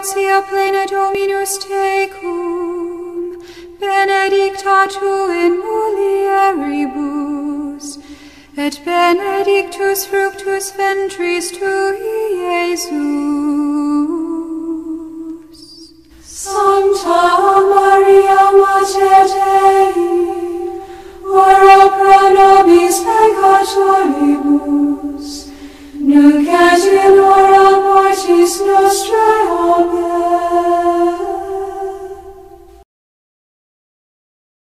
gratia plena Dominus tecum, benedicta tu in mulieribus, et benedictus fructus ventris tui, Iesus.